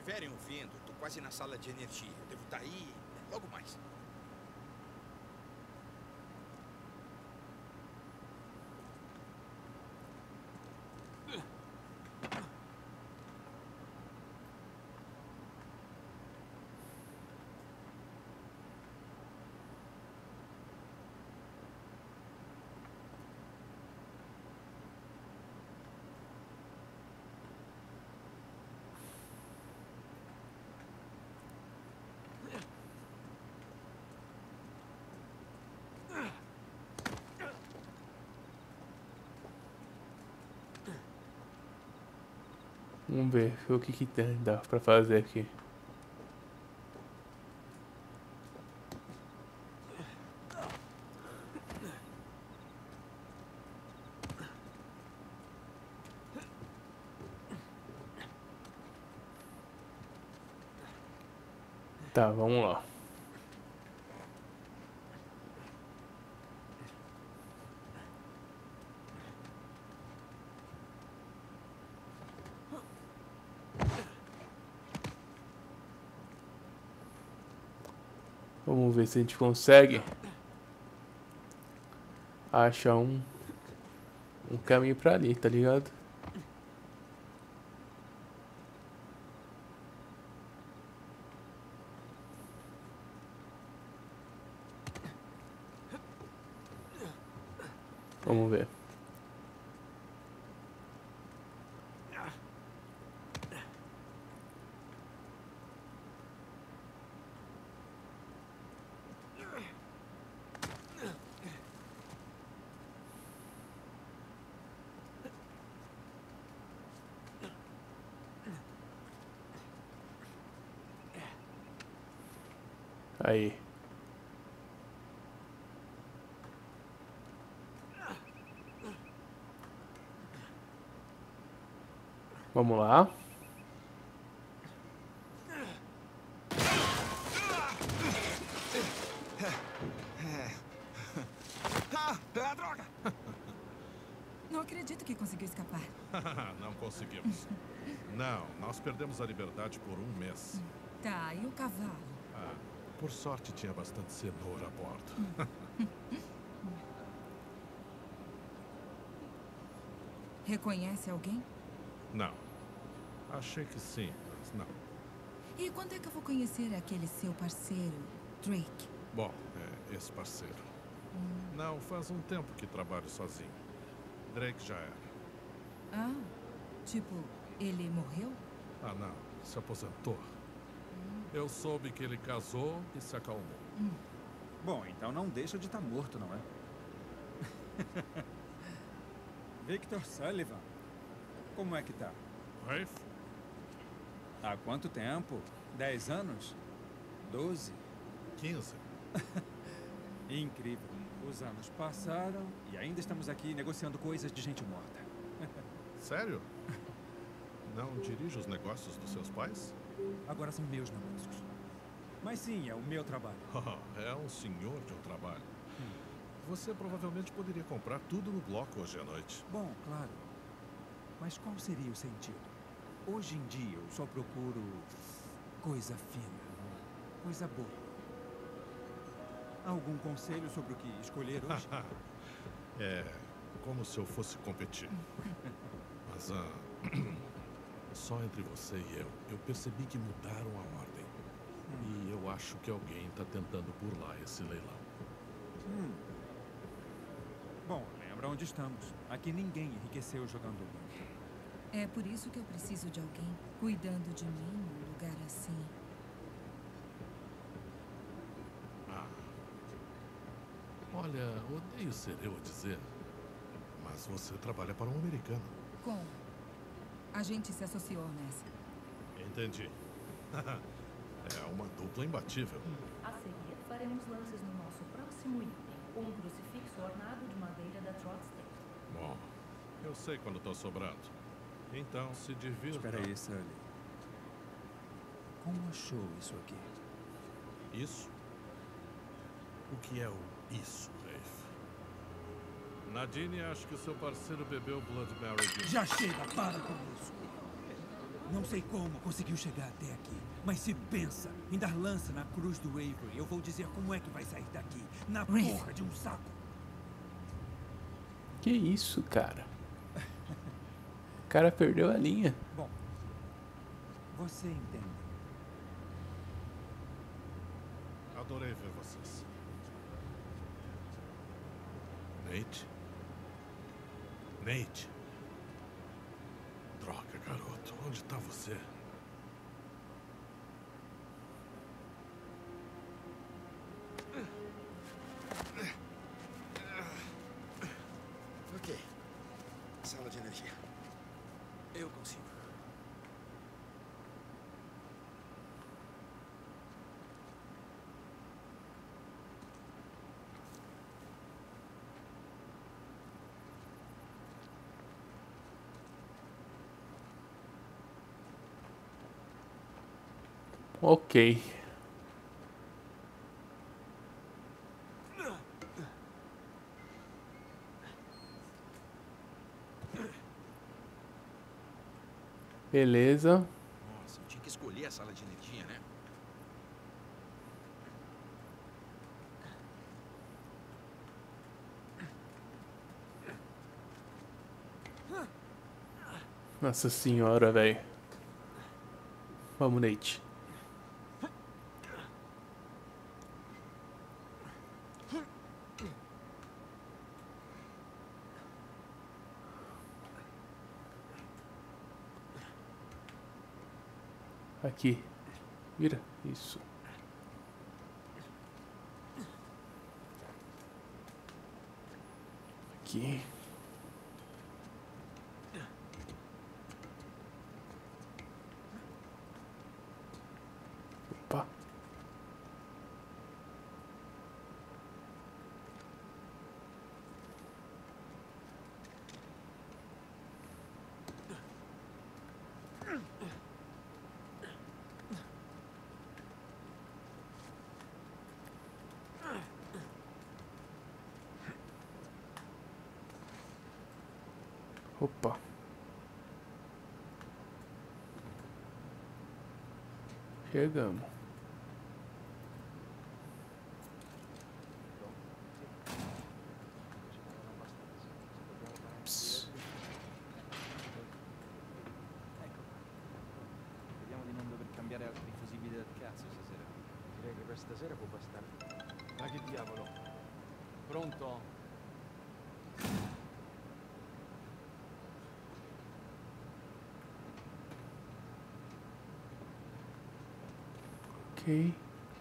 estiverem ouvindo, tô quase na sala de energia. Eu devo estar aí logo mais. Vamos ver o que dá pra fazer aqui. Tá, vamos lá. Vamos ver se a gente consegue achar um caminho pra ali, tá ligado? Vamos ver. Aí. Vamos lá. Droga! Não acredito que conseguiu escapar. Não conseguimos. Não, nós perdemos a liberdade por um mês. Tá, e o cavalo? Ah, por sorte tinha bastante cenoura a bordo. Reconhece alguém? Não. Achei que sim, mas não. E quando é que eu vou conhecer aquele seu parceiro, Drake? Bom, é esse parceiro. Não, faz um tempo que trabalho sozinho. Drake já era. Ah, tipo, ele morreu? Ah, não. Se aposentou. Eu soube que ele casou e se acalmou. Bom, então não deixa de estar morto, não é? Victor Sullivan. Como é que tá? Rafe? Há quanto tempo? 10 anos? 12? 15. Incrível. Os anos passaram e ainda estamos aqui negociando coisas de gente morta. Sério? Não dirige os negócios dos seus pais? Agora são meus negócios. Mas sim, é o meu trabalho. É um senhor de um trabalho. Você provavelmente poderia comprar tudo no bloco hoje à noite. Bom, claro. Mas qual seria o sentido? Hoje em dia eu só procuro coisa fina, coisa boa. Algum conselho sobre o que escolher hoje? É como se eu fosse competir. Mas só entre você e eu percebi que mudaram a ordem. E eu acho que alguém está tentando burlar esse leilão. Bom, lembra onde estamos. Aqui ninguém enriqueceu jogando banco. É por isso que eu preciso de alguém cuidando de mim num lugar assim. Olha, odeio ser eu a dizer, mas você trabalha para um americano. Como? A gente se associou nessa. Entendi. É uma dupla imbatível. A seguir, faremos lances no nosso próximo item. Um crucifixo ornado de madeira da Trotstate. Bom, eu sei quando estou sobrando. Então, se divirta. Espera aí, Sully. Como achou isso aqui? Isso? O que é o isso, Rafe? Nadine, acho que seu parceiro bebeu Blood Mary. Já chega, para com isso. Não sei como conseguiu chegar até aqui, mas se pensa em dar lança na cruz do Avery, eu vou dizer como é que vai sair daqui. Na porra de um saco. Que isso, cara? O cara perdeu a linha. Bom, você entende. Adorei ver vocês. Nate? Nate? Droga, garoto. Onde tá você? Ok. Sala de energia. Eu consigo. Ok. Beleza. Nossa, eu tinha que escolher a sala de energia, né? Nossa senhora, velho. Vamos, Nate. Aqui. Vira. Isso. Aqui. Opa. Opa. Chegamos. Psst. Vediamo di non dover cambiare altri fusibili del cazzo stasera. Direi che per stasera può bastare. Ma che diavolo? Pronto? Ok.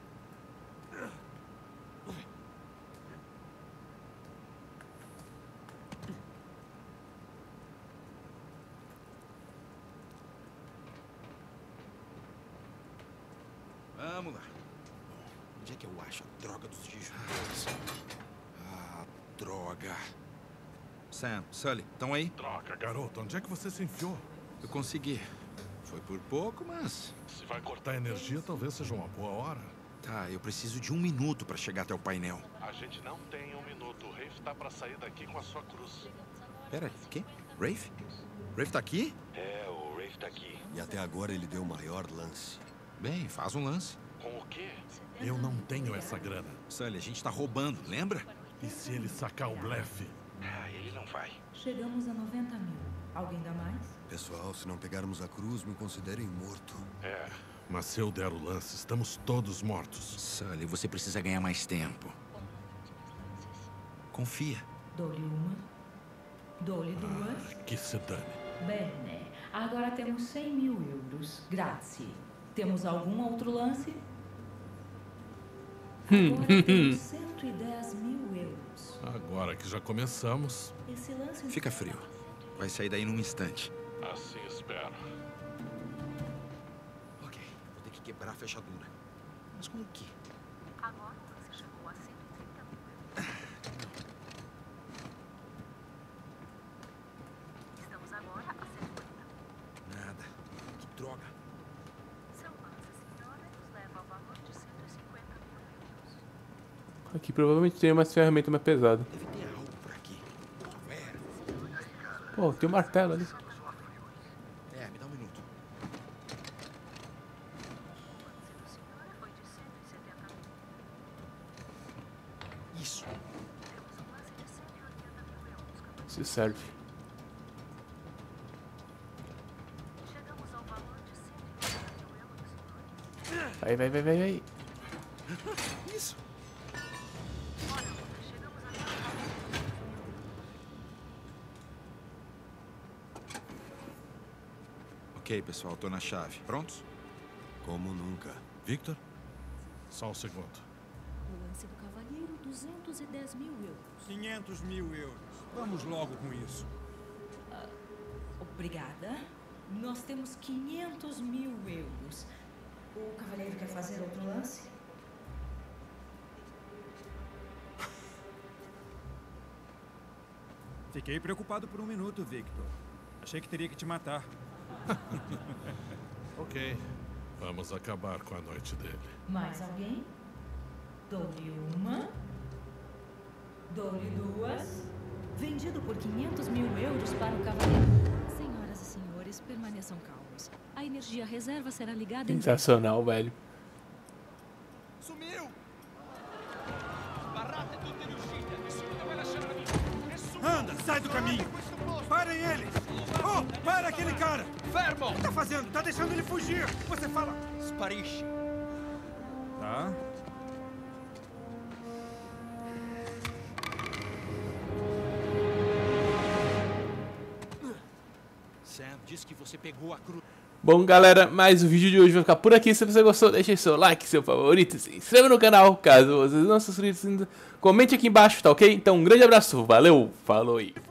Vamos lá. Onde é que eu acho a droga dos tijolos? Ah, droga. Sam, Sully, estão aí? Droga, garoto. Onde é que você se enfiou? Eu consegui. Foi por pouco, mas... Se vai cortar energia, talvez seja uma boa hora. Tá, eu preciso de 1 minuto para chegar até o painel. A gente não tem 1 minuto. O Rafe tá pra sair daqui com a sua cruz. Pera aí, quem? Rafe? Rafe tá aqui? É, o Rafe tá aqui. E até agora ele deu o maior lance. Bem, faz um lance. Com o quê? Eu não tenho essa grana. Sully, a gente tá roubando, lembra? E se ele sacar o blefe? Ah, ele não vai. Chegamos a 90 mil. Alguém dá mais? Pessoal, se não pegarmos a cruz, me considerem morto. É, mas se eu der o lance, estamos todos mortos. Sully, você precisa ganhar mais tempo. Confia. Dou-lhe uma. Dou-lhe duas. Que se dane. Bene. Agora temos 100 mil euros. Grazie. Temos algum outro lance? Agora temos 110 mil euros. Agora que já começamos. Esse lance... Fica frio. Vai sair daí num instante. Assim espero. Ok, vou ter que quebrar a fechadura. Mas com o quê? Agora você chegou a 130 mil euros. Estamos agora a 150. Nada. Que droga. Seu lance, senhora, nos leva ao valor de 150 mil euros. Aqui provavelmente tem umas ferramentas mais pesadas. Deve ter algo por aqui. Ué. Pô, tem um martelo ali. É, me dá 1 minuto. Se serve. Vai, vai, vai, vai, vai. Isso. Ok, pessoal, tô na chave. Prontos? Como nunca. Victor? Só um segundo. O lance do cavalheiro, 210 mil euros. 500 mil euros. Vamos logo com isso. Obrigada. Nós temos 500 mil euros. O cavalheiro quer fazer outro lance? Fiquei preocupado por um minuto, Victor. Achei que teria que te matar. Ok. Vamos acabar com a noite dele. Mais alguém? Dou-lhe uma. Dou-lhe duas. Vendido por 500 mil euros para o cavaleiro. Senhoras e senhores, permaneçam calmos. A energia reserva será ligada em... Sensacional, velho. Sumiu! Anda, sai do caminho! Parem eles! Oh, para aquele cara! Fermo! O que tá fazendo? Tá deixando ele fugir! Você fala... Sparisci. Tá. Sam disse que você pegou a cruz. Bom, galera, mais o vídeo de hoje vai ficar por aqui. Se você gostou, deixe seu like, seu favorito, se inscreva no canal, caso vocês não sejam inscritos ainda. Comente aqui embaixo, tá ok? Então, um grande abraço, valeu, falou aí.